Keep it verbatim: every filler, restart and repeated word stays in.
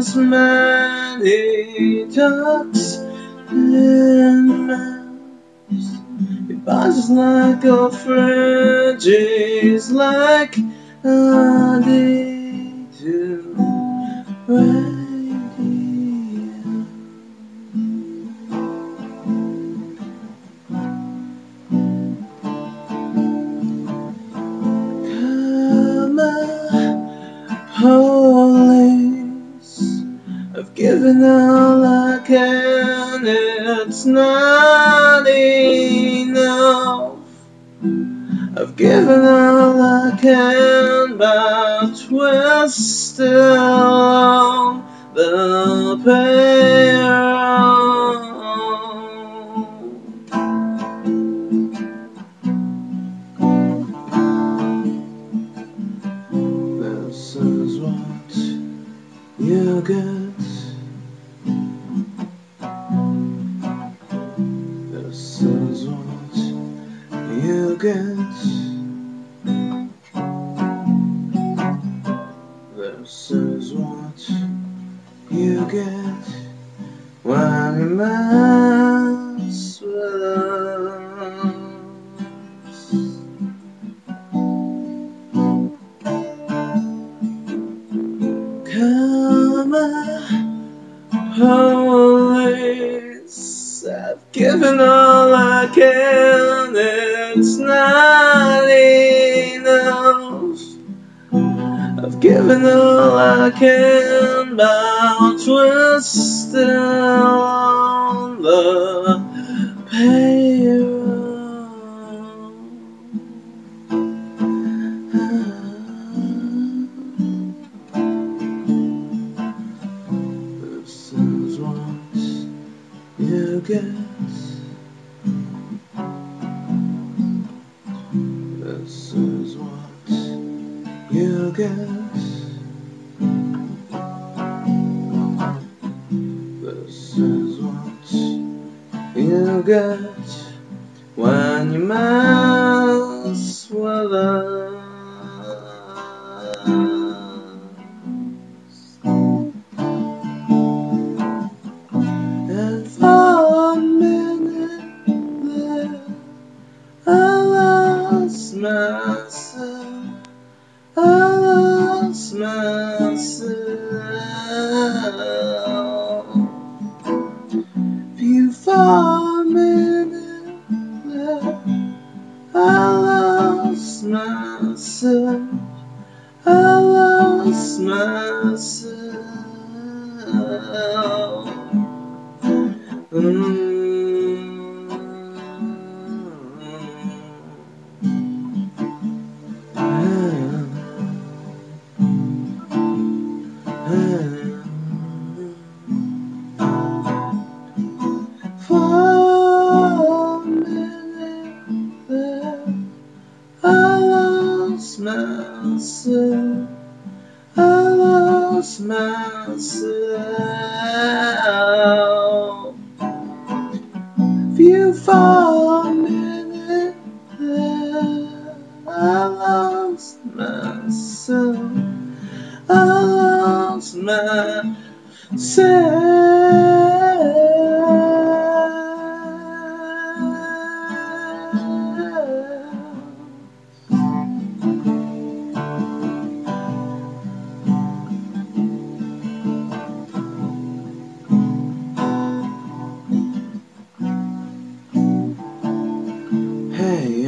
as many ducks in mouse. It buzzes like a fridges, like a D two radio. Come police, I've given all I can, it's not enough. I've given all I can, but we're still on the payroll. This is what you get. This is what you get. This is what you get when you mess with us. Come on, police, I've given all I can, it's not enough. I've given all I can, but we're still on the payroll. This is what you get. This is what you get. This is what you get when you mess with us. And for a minute there, I lost myself. I lost myself. You for a minute there, I lost myself. I lost myself. Mm. For a minute there, I lost myself. I lost myself. You for a minute there, I lost myself. I lost myself. Hey,